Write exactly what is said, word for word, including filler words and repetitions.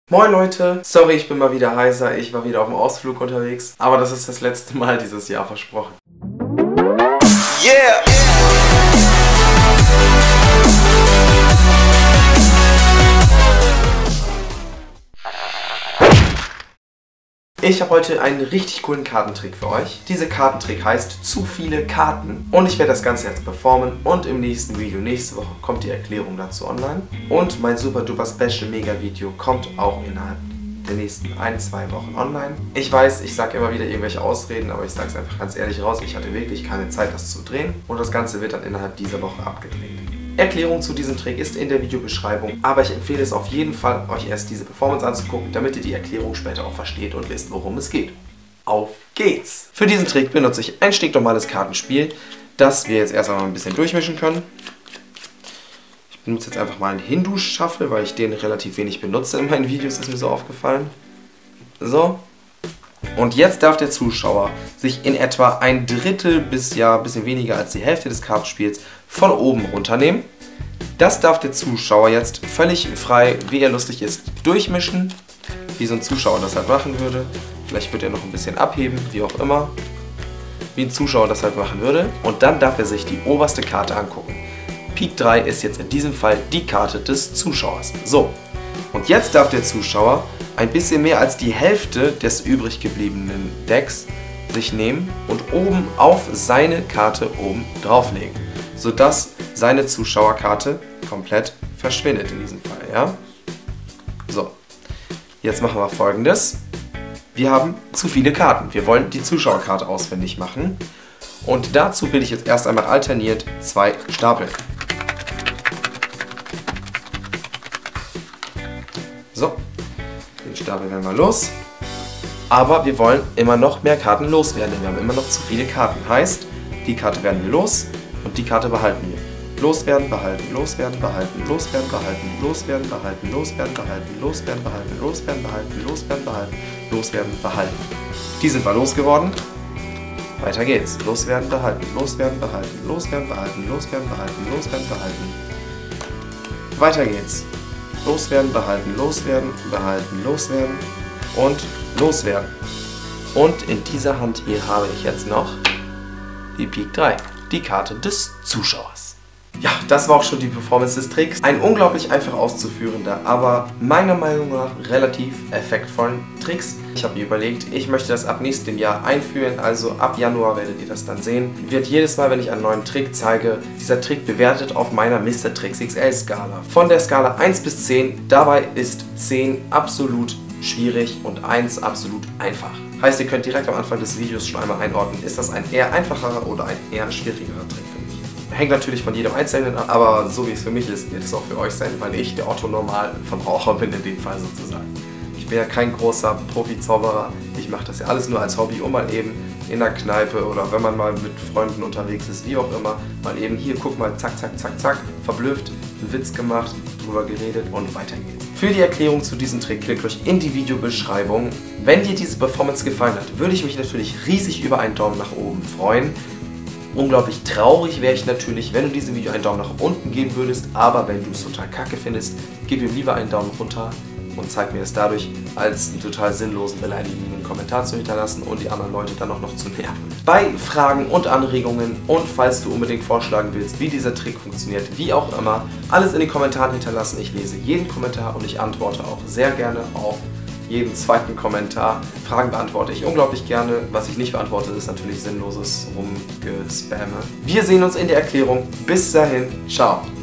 Moin Leute, sorry, ich bin mal wieder heiser, ich war wieder auf dem Ausflug unterwegs, aber das ist das letzte Mal dieses Jahr, versprochen. Yeah! Ich habe heute einen richtig coolen Kartentrick für euch. Dieser Kartentrick heißt zu viele Karten und ich werde das Ganze jetzt performen und im nächsten Video, nächste Woche, kommt die Erklärung dazu online und mein super duper special mega Video kommt auch innerhalb der nächsten ein, zwei Wochen online. Ich weiß, ich sage immer wieder irgendwelche Ausreden, aber ich sage es einfach ganz ehrlich raus, ich hatte wirklich keine Zeit, das zu drehen und das Ganze wird dann innerhalb dieser Woche abgedreht. Erklärung zu diesem Trick ist in der Videobeschreibung, aber ich empfehle es auf jeden Fall, euch erst diese Performance anzugucken, damit ihr die Erklärung später auch versteht und wisst, worum es geht. Auf geht's! Für diesen Trick benutze ich ein stinknormales Kartenspiel, das wir jetzt erst einmal ein bisschen durchmischen können. Ich benutze jetzt einfach mal einen Hindu-Shuffle, weil ich den relativ wenig benutze in meinen Videos, ist mir so aufgefallen. So. Und jetzt darf der Zuschauer sich in etwa ein Drittel bis ja ein bisschen weniger als die Hälfte des Kartenspiels von oben runternehmen. Das darf der Zuschauer jetzt völlig frei, wie er lustig ist, durchmischen, wie so ein Zuschauer das halt machen würde. Vielleicht wird er noch ein bisschen abheben, wie auch immer, wie ein Zuschauer das halt machen würde. Und dann darf er sich die oberste Karte angucken. Pik drei ist jetzt in diesem Fall die Karte des Zuschauers. So, und jetzt darf der Zuschauer ein bisschen mehr als die Hälfte des übrig gebliebenen Decks sich nehmen und oben auf seine Karte oben drauflegen, sodass seine Zuschauerkarte komplett verschwindet in diesem Fall, ja? So, jetzt machen wir Folgendes. Wir haben zu viele Karten. Wir wollen die Zuschauerkarte auswendig machen und dazu bilde ich jetzt erst einmal alterniert zwei Stapel. So. Den Stapel werden wir los. Aber wir wollen immer noch mehr Karten loswerden, denn wir haben immer noch zu viele Karten. Heißt, die Karte werden wir los und die Karte behalten wir. Loswerden, behalten, loswerden, behalten, loswerden, behalten, loswerden, behalten, loswerden, behalten, loswerden, behalten, loswerden, behalten, loswerden, behalten, loswerden, behalten. Die sind wir losgeworden. Weiter geht's. Loswerden, behalten, loswerden, behalten, loswerden, behalten, loswerden, behalten, loswerden, behalten. Weiter geht's. Loswerden, behalten, loswerden, behalten, loswerden und loswerden. Und in dieser Hand hier habe ich jetzt noch die Pik drei, die Karte des Zuschauers. Ja, das war auch schon die Performance des Tricks. Ein unglaublich einfach auszuführender, aber meiner Meinung nach relativ effektvollen Tricks. Ich habe mir überlegt, ich möchte das ab nächstem Jahr einführen, also ab Januar werdet ihr das dann sehen. Wird jedes Mal, wenn ich einen neuen Trick zeige, dieser Trick bewertet auf meiner Mister Tricks X L Skala. Von der Skala eins bis zehn, dabei ist zehn absolut schwierig und eins absolut einfach. Heißt, ihr könnt direkt am Anfang des Videos schon einmal einordnen, ist das ein eher einfacherer oder ein eher schwierigerer Trick für mich. Hängt natürlich von jedem Einzelnen ab, aber so wie es für mich ist, wird es auch für euch sein, weil ich der Otto-Normal-Verbraucher bin in dem Fall sozusagen. Ich bin ja kein großer Profi-Zauberer, ich mache das ja alles nur als Hobby, um mal eben in der Kneipe oder wenn man mal mit Freunden unterwegs ist, wie auch immer, mal eben hier, guck mal, zack, zack, zack, zack, verblüfft, einen Witz gemacht, drüber geredet und weiter geht's. Für die Erklärung zu diesem Trick klickt euch in die Videobeschreibung. Wenn dir diese Performance gefallen hat, würde ich mich natürlich riesig über einen Daumen nach oben freuen. Unglaublich traurig wäre ich natürlich, wenn du diesem Video einen Daumen nach unten geben würdest, aber wenn du es total kacke findest, gib ihm lieber einen Daumen runter und zeig mir es dadurch, als einen total sinnlosen, beleidigenden Kommentar zu hinterlassen und die anderen Leute dann auch noch zu nerven. Bei Fragen und Anregungen und falls du unbedingt vorschlagen willst, wie dieser Trick funktioniert, wie auch immer, alles in den Kommentaren hinterlassen. Ich lese jeden Kommentar und ich antworte auch sehr gerne auf jeden zweiten Kommentar. Fragen beantworte ich unglaublich gerne. Was ich nicht beantworte, ist natürlich sinnloses Rumgespamme. Wir sehen uns in der Erklärung. Bis dahin, ciao.